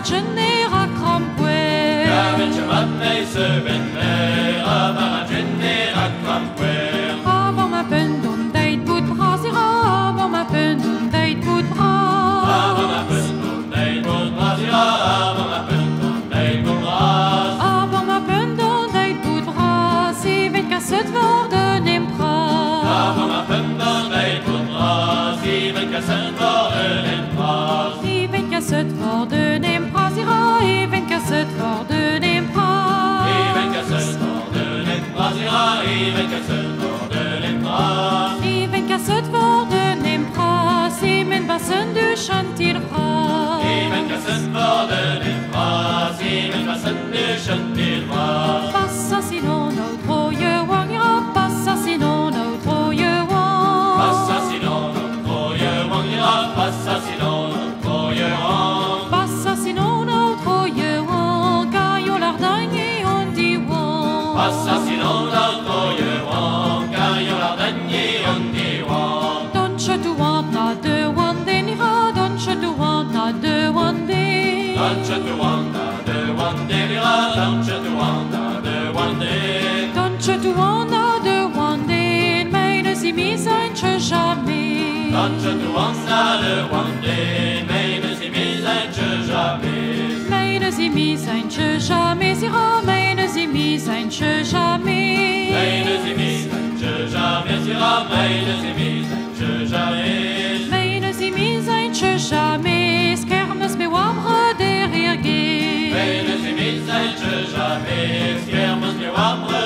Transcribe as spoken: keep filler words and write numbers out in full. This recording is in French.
jenner a krampouer. Gavet chamat mei se benner, a mar a jenner a krampouer. Avant ma peine d'on deit bout bras ira, avant ma peine d'on deit bout bras. Avant ma peine d'on deit bout bras ira, avant ma peine d'on deit bout bras. Avant ma peine d'on deit bout bras, si vet kasset vor de nem pras. Avant ma peine d'on deit bout bras, si vet kasset vor de nem pras. Si vet kasset vor de nem pras ira, i vet kasset vor de nem pras. I vet kasset vor de nem pras ira, i vet kasset vor de nem pras. I vet kasset vor de nem pras, si men bassen du chantil bras. I vet kasset vor de nem pras, si men bassen du chantil bras. Passa sinon au troje wang ira, passa sinon au troje wang. Passa sinon au troje wang ira, passa sinon au troje wang. Passa sinon au troje wang, caillou l'ardagne on dit wang. Passa sinon au troje wang, caillou l'ardagne on dit wang. Don't you do want na de one day nira, don't you do want na de one day. Don't you do want na de one day lira, don't you do want na de one day. Don't you do want na de one day, meine sie mi sein che jamais. Don't you do want na de one day, meine sie mi sein che jamais. Meine sie mi sein che jamais ira, meine sie mi sein che jamais. Meine sie mi sein che jamais ira, meine sie mi sein che jamais. Meine sie mi sein che jamais, kermes me wabre derrière gay. Meine sie mi sein che jamais, kermes me wabre